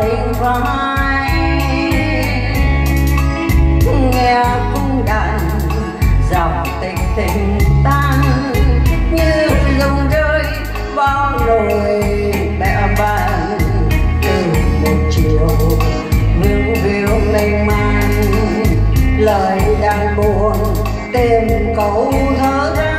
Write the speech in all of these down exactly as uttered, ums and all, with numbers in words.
tình phai, nghe cung đàn dòng tình tình tan như dòng rơi bao nỗi bẽ bàng từ một chiều vương víu mênh mang. Lời đang buồn tìm câu thơ ra,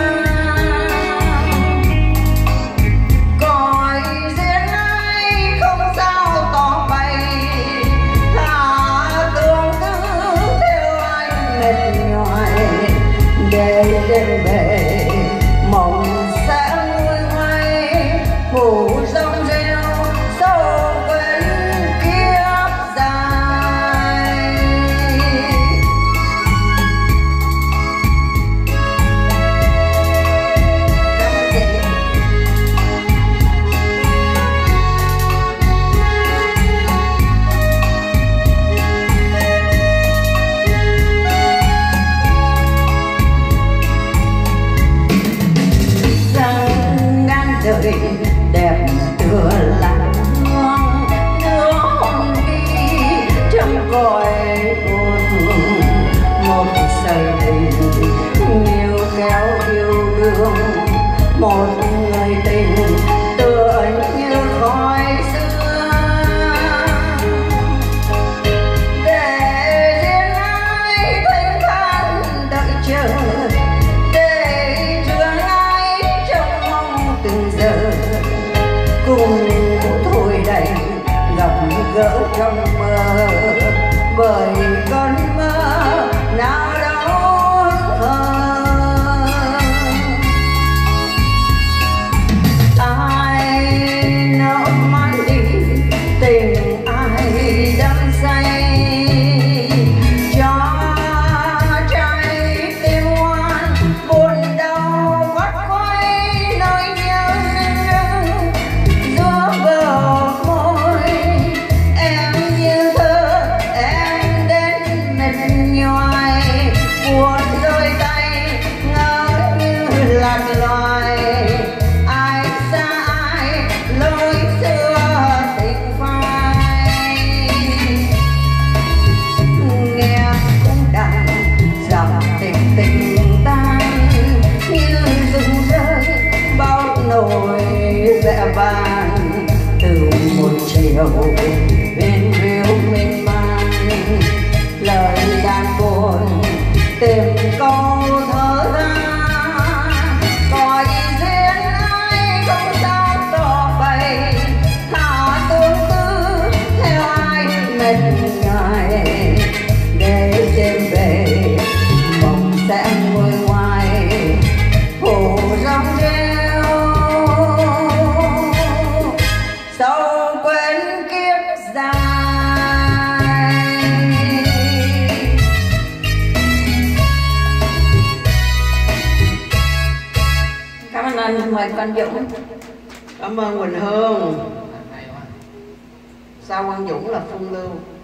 còi riêng ai không sao tỏ bày, thả tương tư theo anh mệt nhòi để đêm về mộng sẽ nguôi ngoai phủ rong rêu sâu quên kiếp dài. Đời đẹp tựa làng hoang đưa hồn đi trong cõi buồn, một sợi tình nhiều kéo yêu đương, một người tình tựa như khói xưa. Để riêng ai thanh thản đợi chờ, cùng thôi đành gặp gỡ trong mơ, bởi cơn mơ nào đâu hờ. Ai nỡ mang đi tình ai đắm say, cho trái tim ngoan buồn đau vắt quay nỗi nhớ rưng giữa bờ môi. Em như thơ em đến mệt nhoài, buồn đôi tay ngỡ như lạc loài. Ai xa ai lối xưa tình phai, nghe cung đàn dòng tình tình tan như rụng rơi bao nỗi vẽ vang từ một chiều bên víu mênh mang. Lời đàn buồn tìm câu thơ ra, còi riêng ai không sao tỏ bày, thả tương tư theo ai mệt nhòi để đêm về mộng sẽ nguôi ngoai phủ rong rêu sâu quên kiếp dài. Cảm ơn anh, mời Quang Dũng. Cảm ơn Quỳnh Hương. Sau Quang Dũng là Phương Lưu.